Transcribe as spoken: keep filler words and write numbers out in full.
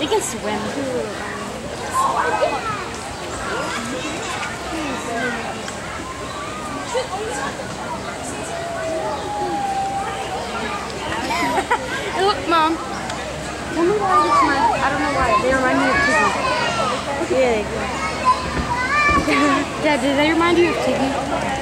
They can swim. Hey, look, Mom. Tell me why this my, I don't know why. They remind me of Tiggy. Yeah, they do. Dad, do they remind you of Tiggy?